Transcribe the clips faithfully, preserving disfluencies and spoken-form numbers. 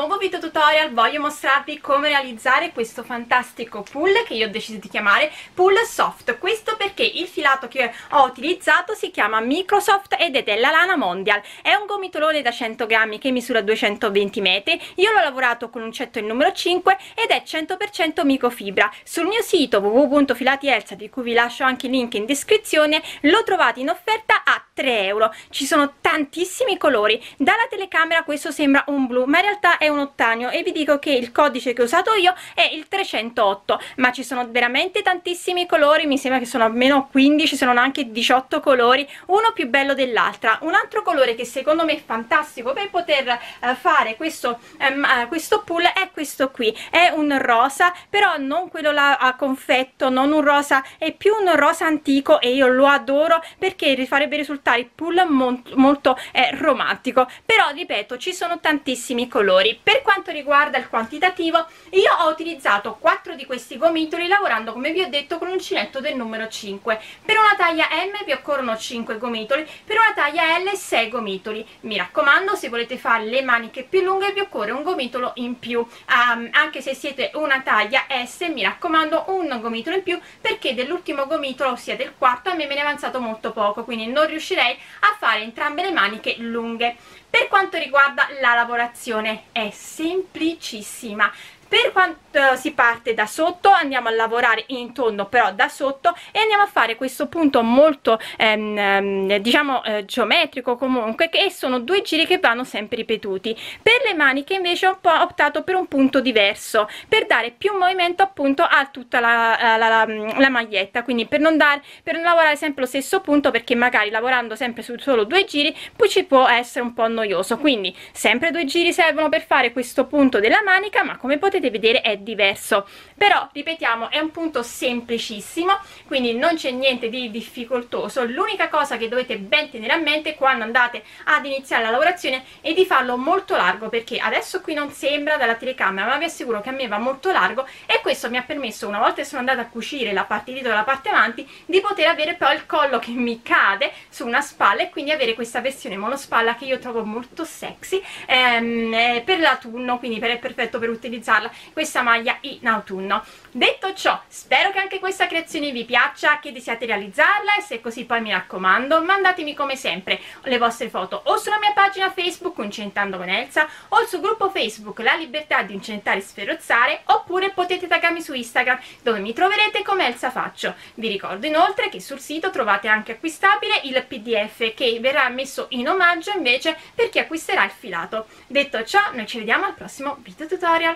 nuovo video tutorial voglio mostrarvi come realizzare questo fantastico pull che io ho deciso di chiamare pull soft. Questo perché il filato che ho utilizzato si chiama Microsoft ed è della lana Mondial. È un gomitolone da cento grammi che misura duecentoventi metri. Io l'ho lavorato con uncinetto il numero cinque ed è cento per cento microfibra. Sul mio sito w w w punto filati elsa, di cui vi lascio anche il link in descrizione, lo trovate in offerta a tre euro. Ci sono tantissimi colori. Dalla telecamera questo sembra un blu, ma in realtà è un ottanio, e vi dico che il codice che ho usato io è il trecentootto, ma ci sono veramente tantissimi colori. Mi sembra che sono almeno quindici, se non anche diciotto colori, uno più bello dell'altra. Un altro colore che secondo me è fantastico per poter uh, fare questo, um, uh, questo pull è questo qui. È un rosa, però non quello là a confetto, non un rosa, è più un rosa antico, e io lo adoro perché farebbe risultare il pull molto, molto eh, romantico. Però ripeto, ci sono tantissimi colori. Per quanto riguarda il quantitativo, io ho utilizzato quattro di questi gomitoli lavorando, come vi ho detto, con l'uncinetto del numero cinque. Per una taglia M vi occorrono cinque gomitoli, per una taglia L sei gomitoli. Mi raccomando, se volete fare le maniche più lunghe vi occorre un gomitolo in più. Um, anche se siete una taglia S, mi raccomando, un gomitolo in più, perché dell'ultimo gomitolo, ossia del quarto, a me me ne è avanzato molto poco, quindi non riuscirei a fare entrambe le maniche lunghe. Per quanto riguarda la lavorazione è semplicissima. Per quanto si parte da sotto, andiamo a lavorare in tondo però da sotto, e andiamo a fare questo punto molto ehm, diciamo eh, geometrico comunque, che sono due giri che vanno sempre ripetuti. Per le maniche invece ho optato per un punto diverso, per dare più movimento appunto a tutta la, la, la, la maglietta, quindi per non, dare, per non lavorare sempre lo stesso punto, perché magari lavorando sempre su solo due giri poi ci può essere un po' noioso. Quindi sempre due giri servono per fare questo punto della manica, ma come potete vedere è diverso. Però ripetiamo, è un punto semplicissimo, quindi non c'è niente di difficoltoso. L'unica cosa che dovete ben tenere a mente quando andate ad iniziare la lavorazione è di farlo molto largo, perché adesso qui non sembra dalla telecamera, ma vi assicuro che a me va molto largo, e questo mi ha permesso, una volta che sono andata a cucire la parte dietro e la parte avanti, di poter avere poi il collo che mi cade su una spalla, e quindi avere questa versione monospalla che io trovo molto sexy ehm, eh, per l'autunno, quindi per, è perfetto per utilizzarla questa maglia in autunno. Detto ciò, spero che anche questa creazione vi piaccia, che desiate realizzarla, e se è così poi mi raccomando mandatemi come sempre le vostre foto o sulla mia pagina Facebook Incentando con Elsa, o sul gruppo Facebook La Libertà di Incentare e Sferrozzare, oppure potete taggarmi su Instagram, dove mi troverete come Elsa Faccio. Vi ricordo inoltre che sul sito trovate anche acquistabile il P D F che verrà messo in omaggio invece per chi acquisterà il filato. Detto ciò, noi ci vediamo al prossimo video tutorial.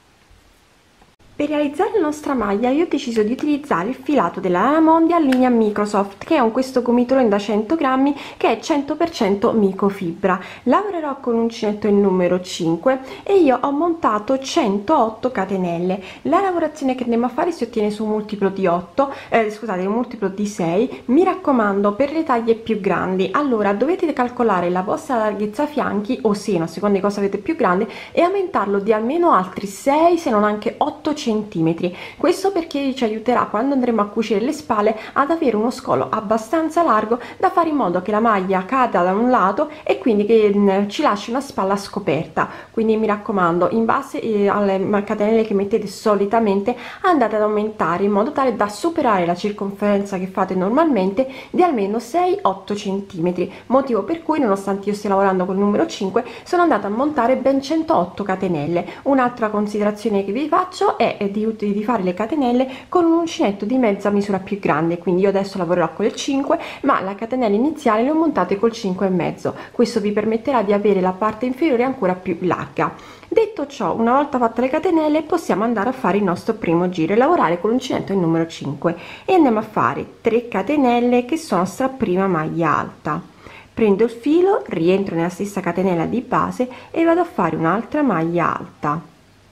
Per realizzare la nostra maglia io ho deciso di utilizzare il filato della lana Mondial linea Microsoft, che è un questo gomitolone da cento grammi che è cento per cento microfibra. Lavorerò con uncinetto il numero cinque e io ho montato centootto catenelle. La lavorazione che andiamo a fare si ottiene su un multiplo di otto, eh, scusate, un multiplo di sei. Mi raccomando, per le taglie più grandi, allora dovete calcolare la vostra larghezza fianchi o seno, a seconda di cosa avete più grande, e aumentarlo di almeno altri sei, se non anche otto centimetri. Questo perché ci aiuterà, quando andremo a cucire le spalle, ad avere uno scolo abbastanza largo da fare in modo che la maglia cada da un lato e quindi che mh, ci lasci una spalla scoperta. Quindi mi raccomando, in base eh, alle catenelle che mettete solitamente, andate ad aumentare in modo tale da superare la circonferenza che fate normalmente di almeno sei otto centimetri, motivo per cui, nonostante io stia lavorando col numero cinque, sono andata a montare ben centootto catenelle. Un'altra considerazione che vi faccio è Di, di fare le catenelle con un uncinetto di mezza misura più grande, quindi io adesso lavorerò con il cinque, ma la catenella iniziale le ho montate col cinque e mezzo. Questo vi permetterà di avere la parte inferiore ancora più larga. Detto ciò, una volta fatte le catenelle possiamo andare a fare il nostro primo giro e lavorare con l'uncinetto il numero cinque, e andiamo a fare tre catenelle che sono sta prima maglia alta. Prendo il filo, rientro nella stessa catenella di base e vado a fare un'altra maglia alta,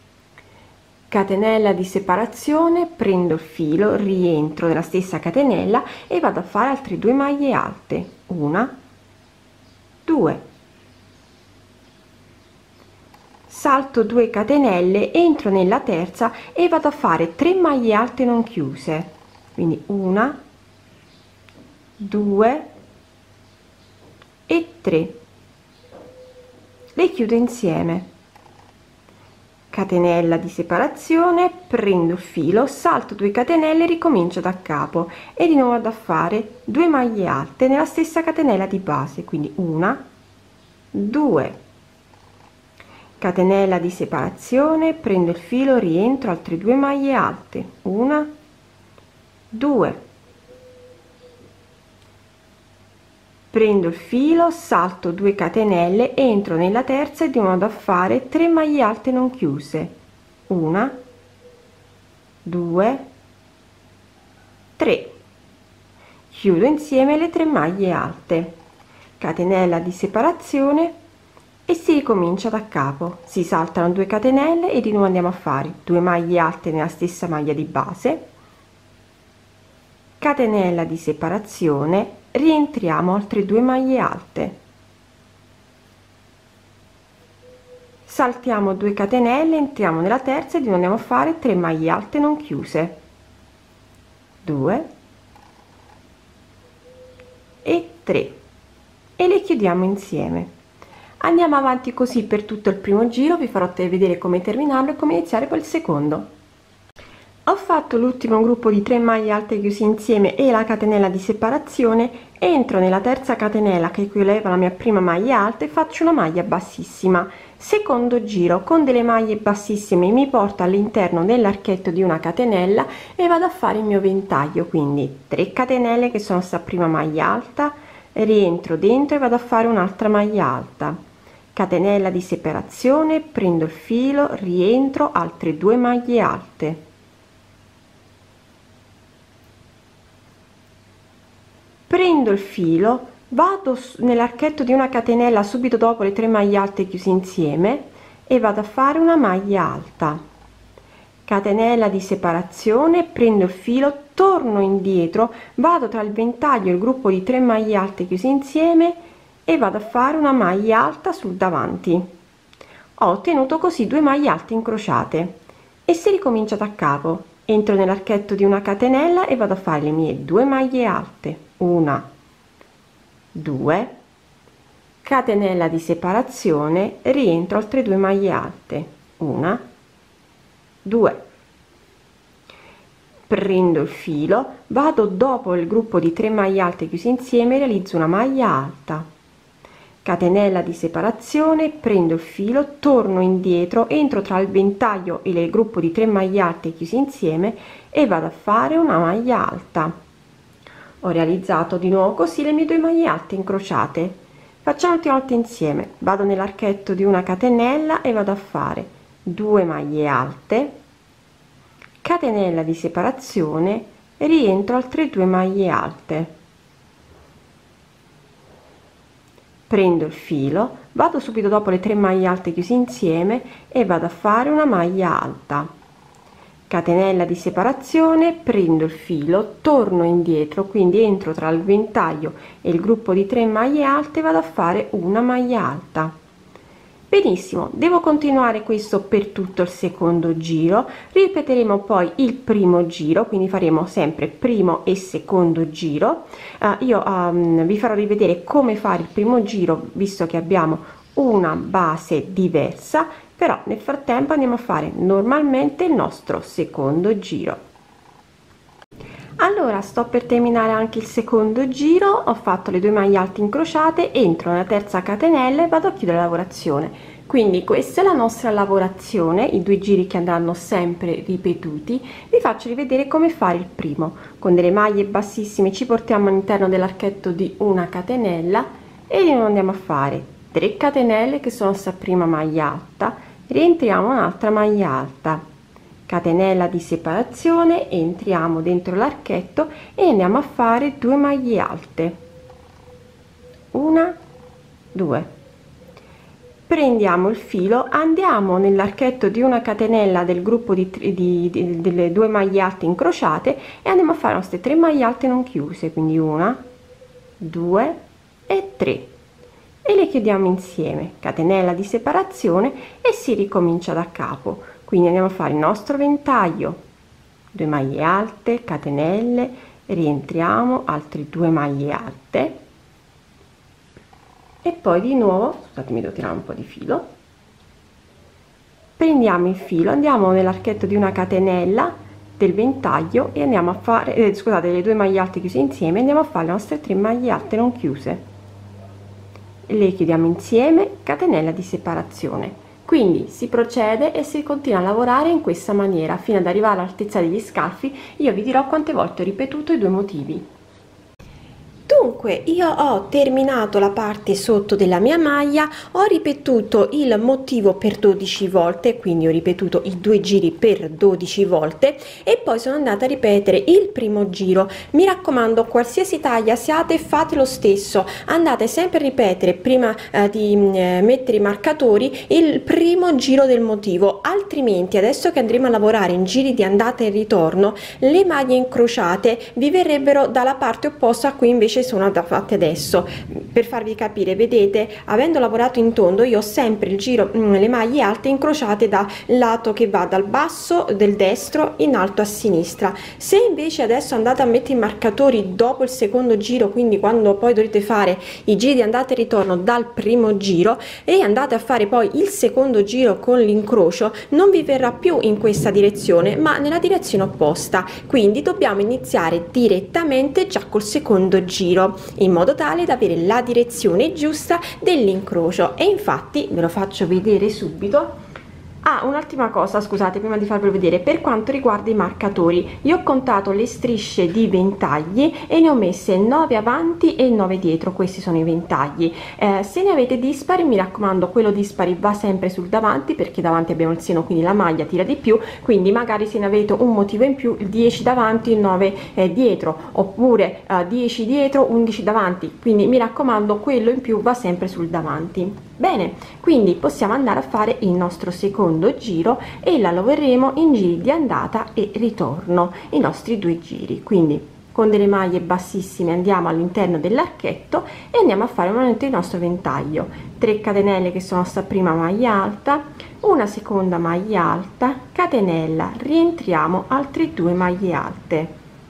catenella di separazione, prendo il filo, rientro nella stessa catenella e vado a fare altre due maglie alte, una, due, salto due catenelle, entro nella terza e vado a fare tre maglie alte non chiuse, quindi una, due e tre, le chiudo insieme. catenella di separazione, prendo il filo, salto due catenelle, ricomincio da capo e di nuovo vado a fare due maglie alte nella stessa catenella di base, quindi una, due, catenella di separazione, prendo il filo, rientro, altre due maglie alte, una, due, prendo il filo, salto due catenelle, entro nella terza e di nuovo a fare tre maglie alte non chiuse, una, due, tre, chiudo insieme le tre maglie alte, catenella di separazione e si ricomincia da capo, si saltano due catenelle e di nuovo andiamo a fare due maglie alte nella stessa maglia di base, catenella di separazione, rientriamo altre due maglie alte, saltiamo due catenelle, entriamo nella terza e di nuovo andiamo a fare tre maglie alte non chiuse, due e tre, e le chiudiamo insieme. Andiamo avanti così per tutto il primo giro, vi farò vedere come terminarlo e come iniziare poi il secondo. Ho fatto l'ultimo gruppo di tre maglie alte chiusi insieme e la catenella di separazione, entro nella terza catenella che equivale alla mia prima maglia alta e faccio una maglia bassissima. Secondo giro con delle maglie bassissime mi porto all'interno dell'archetto di una catenella e vado a fare il mio ventaglio, quindi tre catenelle che sono sta prima maglia alta, rientro dentro e vado a fare un'altra maglia alta, catenella di separazione, prendo il filo, rientro, altre due maglie alte, prendo il filo, vado nell'archetto di una catenella subito dopo le tre maglie alte chiuse insieme e vado a fare una maglia alta, catenella di separazione, prendo il filo, torno indietro, vado tra il ventaglio e il gruppo di tre maglie alte chiuse insieme e vado a fare una maglia alta sul davanti. Ho ottenuto così due maglie alte incrociate e si ricomincia da capo, entro nell'archetto di una catenella e vado a fare le mie due maglie alte, una, due, catenella di separazione, rientro altre due maglie alte, una, due, prendo il filo, vado dopo il gruppo di tre maglie alte chiusi insieme, realizzo una maglia alta, catenella di separazione, prendo il filo, torno indietro, entro tra il ventaglio e il gruppo di tre maglie alte chiusi insieme e vado a fare una maglia alta. Ho realizzato di nuovo così le mie due maglie alte incrociate. Facciamo l'ultima volta insieme, vado nell'archetto di una catenella e vado a fare due maglie alte, catenella di separazione, rientro altre due maglie alte, prendo il filo, vado subito dopo le tre maglie alte chiusi insieme e vado a fare una maglia alta, catenella di separazione, prendo il filo, torno indietro, quindi entro tra il ventaglio e il gruppo di tre maglie alte, vado a fare una maglia alta. Benissimo, devo continuare questo per tutto il secondo giro, ripeteremo poi il primo giro, quindi faremo sempre primo e secondo giro. Uh, io um, vi farò rivedere come fare il primo giro, visto che abbiamo una base diversa, però nel frattempo andiamo a fare normalmente il nostro secondo giro. Allora, sto per terminare anche il secondo giro, ho fatto le due maglie alte incrociate, entro nella terza catenella e vado a chiudere la lavorazione. Quindi questa è la nostra lavorazione, i due giri che andranno sempre ripetuti. Vi faccio rivedere come fare il primo. Con delle maglie bassissime ci portiamo all'interno dell'archetto di una catenella e di nuovo andiamo a fare tre catenelle che sono sta prima maglia alta, rientriamo un'altra maglia alta, catenella di separazione, entriamo dentro l'archetto e andiamo a fare due maglie alte, una, due, prendiamo il filo, andiamo nell'archetto di una catenella del gruppo di, di, di delle due maglie alte incrociate e andiamo a fare le nostre tre maglie alte non chiuse, quindi una, due e tre, e le chiudiamo insieme, catenella di separazione e si ricomincia da capo. Quindi andiamo a fare il nostro ventaglio, due maglie alte, catenelle, rientriamo, altre due maglie alte e poi di nuovo, scusatemi, devo tirare un po' di filo, prendiamo il filo, andiamo nell'archetto di una catenella del ventaglio e andiamo a fare eh, scusate, le due maglie alte chiuse insieme, andiamo a fare le nostre tre maglie alte non chiuse, le chiudiamo insieme, catenella di separazione. Quindi si procede e si continua a lavorare in questa maniera fino ad arrivare all'altezza degli scalfi. Io vi dirò quante volte ho ripetuto i due motivi. Dunque io ho terminato la parte sotto della mia maglia, ho ripetuto il motivo per dodici volte, quindi ho ripetuto i due giri per dodici volte e poi sono andata a ripetere il primo giro. Mi raccomando, qualsiasi taglia siate fate lo stesso, andate sempre a ripetere prima eh, di eh, mettere i marcatori il primo giro del motivo, altrimenti adesso che andremo a lavorare in giri di andata e ritorno le maglie incrociate vi verrebbero dalla parte opposta a cui invece sono fatte adesso. Per farvi capire, vedete, avendo lavorato in tondo io ho sempre il giro mh, le maglie alte incrociate dal lato che va dal basso del destro in alto a sinistra. Se invece adesso andate a mettere i marcatori dopo il secondo giro, quindi quando poi dovete fare i giri di andata e ritorno dal primo giro e andate a fare poi il secondo giro con l'incrocio, non vi verrà più in questa direzione ma nella direzione opposta, quindi dobbiamo iniziare direttamente già col secondo giro in modo tale da avere la direzione giusta dell'incrocio. E infatti ve lo faccio vedere subito. Ah, un'ultima cosa, scusate, prima di farvelo vedere, per quanto riguarda i marcatori, io ho contato le strisce di ventagli e ne ho messe nove avanti e nove dietro. Questi sono i ventagli. Eh, se ne avete dispari, mi raccomando, quello dispari va sempre sul davanti, perché davanti abbiamo il seno, quindi la maglia tira di più, quindi magari se ne avete un motivo in più, dieci davanti e nove eh, dietro, oppure eh, dieci dietro, undici davanti, quindi mi raccomando, quello in più va sempre sul davanti. Bene, quindi possiamo andare a fare il nostro secondo giro e la lavoreremo in giri di andata e ritorno, i nostri due giri. Quindi con delle maglie bassissime andiamo all'interno dell'archetto e andiamo a fare nuovamente il nostro ventaglio, tre catenelle che sono sta prima maglia alta, una seconda maglia alta, catenella, rientriamo, altre due maglie alte,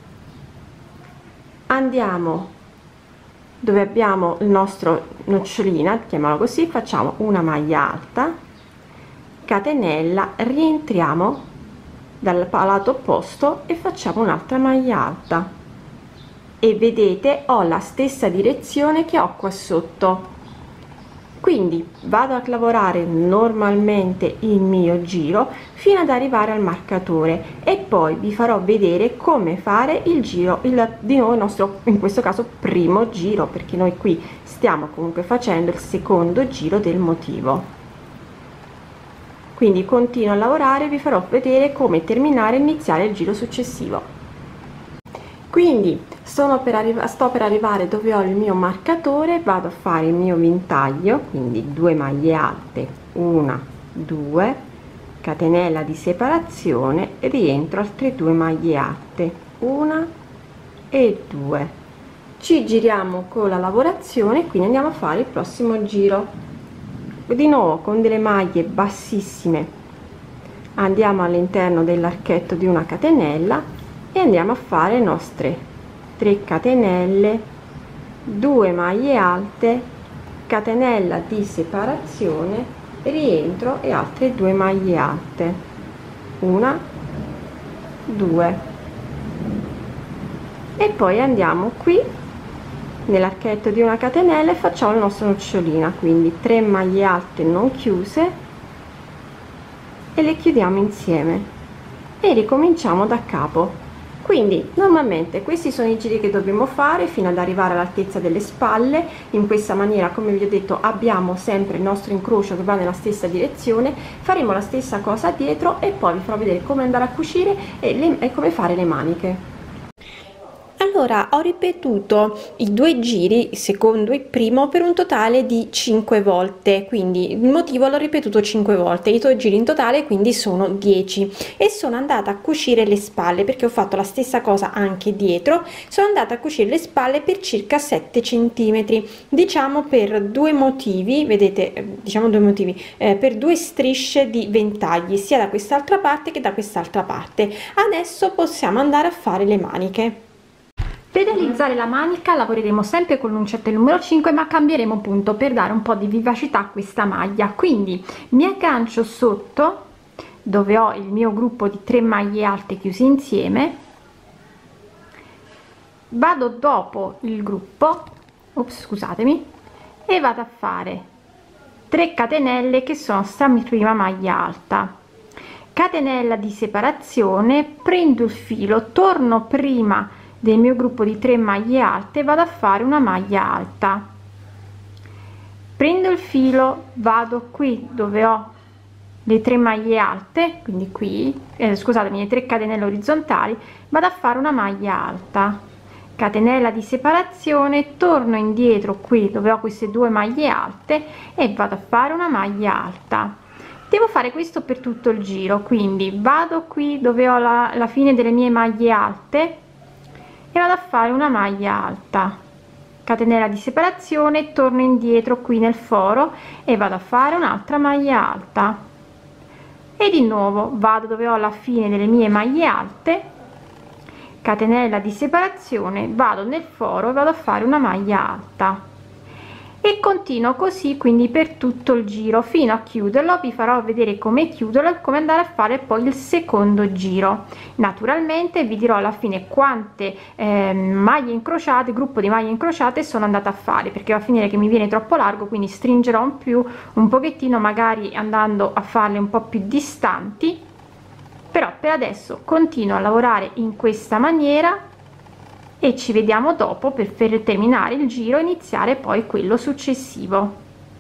andiamo dove abbiamo il nostro nocciolina, chiamiamolo così, facciamo una maglia alta, catenella, rientriamo dal lato opposto e facciamo un'altra maglia alta e vedete ho la stessa direzione che ho qua sotto. Quindi vado a lavorare normalmente il mio giro fino ad arrivare al marcatore e poi vi farò vedere come fare il giro il, di nuovo il nostro, in questo caso, primo giro, perché noi qui stiamo comunque facendo il secondo giro del motivo. Quindi continuo a lavorare e vi farò vedere come terminare e iniziare il giro successivo. Quindi sono per arrivare sto per arrivare dove ho il mio marcatore, vado a fare il mio ventaglio, quindi due maglie alte, una, due, catenella di separazione, rientro, altre due maglie alte, una e due, ci giriamo con la lavorazione, quindi andiamo a fare il prossimo giro. Di nuovo con delle maglie bassissime andiamo all'interno dell'archetto di una catenella e andiamo a fare le nostre tre catenelle, due maglie alte, catenella di separazione, rientro e altre due maglie alte, una, due, e poi andiamo qui nell'archetto di una catenella e facciamo la nostra nocciolina, quindi tre maglie alte non chiuse e le chiudiamo insieme e ricominciamo da capo. Quindi normalmente questi sono i giri che dobbiamo fare fino ad arrivare all'altezza delle spalle. In questa maniera, come vi ho detto, abbiamo sempre il nostro incrocio che va nella stessa direzione. Faremo la stessa cosa dietro e poi vi farò vedere come andare a cucire e, le, e come fare le maniche. Allora, ho ripetuto i due giri, il secondo e il primo, per un totale di cinque volte, quindi il motivo l'ho ripetuto cinque volte, i due giri in totale quindi sono dieci, e sono andata a cucire le spalle perché ho fatto la stessa cosa anche dietro. Sono andata a cucire le spalle per circa sette centimetri, diciamo per due motivi, vedete, diciamo due motivi, eh, per due strisce di ventagli, sia da quest'altra parte che da quest'altra parte. Adesso possiamo andare a fare le maniche. Per realizzare la manica lavoreremo sempre con l'uncinetto numero cinque, ma cambieremo punto per dare un po' di vivacità a questa maglia. Quindi mi aggancio sotto dove ho il mio gruppo di tre maglie alte chiuse insieme, vado dopo il gruppo, ops, scusatemi, e vado a fare tre catenelle che sono sta prima maglia alta, catenella di separazione, prendo il filo, torno prima del mio gruppo di tre maglie alte, vado a fare una maglia alta, prendo il filo, vado qui dove ho le tre maglie alte, quindi qui eh, scusatemi, le tre catenelle orizzontali, vado a fare una maglia alta, catenella di separazione, torno indietro qui dove ho queste due maglie alte e vado a fare una maglia alta. Devo fare questo per tutto il giro, quindi vado qui dove ho la, la fine delle mie maglie alte e vado a fare una maglia alta, catenella di separazione, torno indietro qui nel foro e vado a fare un'altra maglia alta, e di nuovo vado dove ho la fine delle mie maglie alte, catenella di separazione, vado nel foro e vado a fare una maglia alta, e continuo così quindi per tutto il giro fino a chiuderlo. Vi farò vedere come chiuderlo e come andare a fare poi il secondo giro. Naturalmente vi dirò alla fine quante eh, maglie incrociate, gruppo di maglie incrociate sono andata a fare, perché va a finire che mi viene troppo largo, quindi stringerò un più un pochettino, magari andando a farle un po' più distanti. Però per adesso continuo a lavorare in questa maniera e ci vediamo dopo per, per terminare il giro e iniziare poi quello successivo.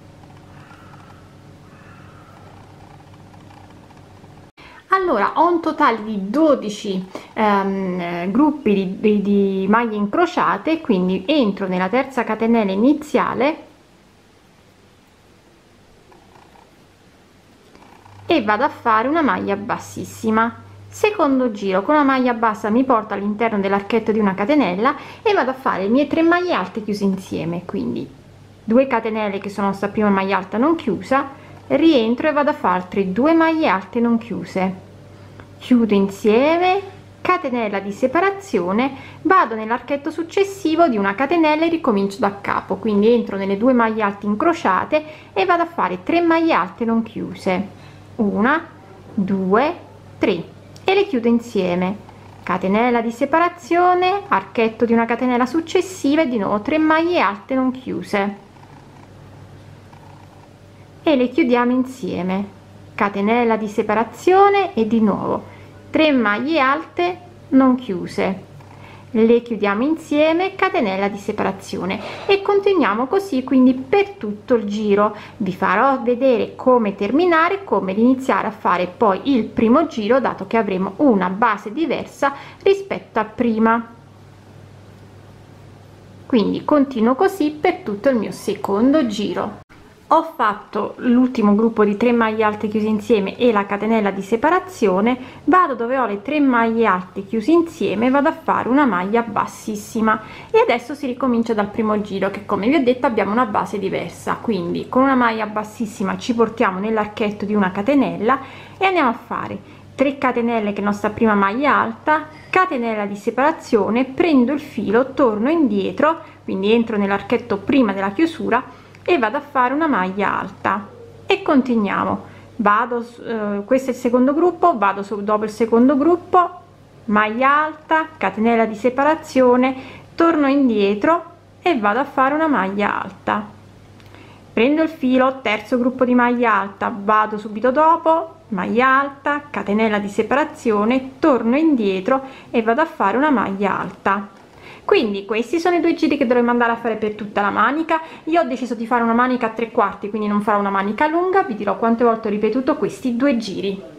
Allora, ho un totale di dodici ehm, gruppi di, di, di maglie incrociate, quindi entro nella terza catenella iniziale e vado a fare una maglia bassissima. Secondo giro con una maglia bassa mi porto all'interno dell'archetto di una catenella e vado a fare le mie tre maglie alte chiuse insieme, quindi due catenelle che sono sta prima maglia alta non chiusa, rientro e vado a fare altre due maglie alte non chiuse, chiudo insieme, catenella di separazione, vado nell'archetto successivo di una catenella e ricomincio da capo, quindi entro nelle due maglie alte incrociate e vado a fare tre maglie alte non chiuse, una, due, tre, e le chiudo insieme, catenella di separazione, archetto di una catenella successiva e di nuovo tre maglie alte non chiuse e le chiudiamo insieme, catenella di separazione e di nuovo tre maglie alte non chiuse, le chiudiamo insieme, catenella di separazione, e continuiamo così quindi per tutto il giro. Vi farò vedere come terminare, come iniziare a fare poi il primo giro, dato che avremo una base diversa rispetto a prima. Quindi continuo così per tutto il mio secondo giro. Ho fatto l'ultimo gruppo di tre maglie alte chiuse insieme e la catenella di separazione, vado dove ho le tre maglie alte chiuse insieme, vado a fare una maglia bassissima e adesso si ricomincia dal primo giro, che come vi ho detto abbiamo una base diversa. Quindi con una maglia bassissima ci portiamo nell'archetto di una catenella e andiamo a fare tre catenelle, che è nostra prima maglia alta, catenella di separazione, prendo il filo, torno indietro, quindi entro nell'archetto prima della chiusura e vado a fare una maglia alta, e continuiamo. Vado eh, questo è il secondo gruppo, vado su, dopo il secondo gruppo, maglia alta, catenella di separazione, torno indietro e vado a fare una maglia alta, prendo il filo, terzo gruppo di maglia alta, vado subito dopo, maglia alta, catenella di separazione, torno indietro e vado a fare una maglia alta. Quindi questi sono i due giri che dovremo andare a fare per tutta la manica. Io ho deciso di fare una manica a tre quarti, quindi non farò una manica lunga, vi dirò quante volte ho ripetuto questi due giri.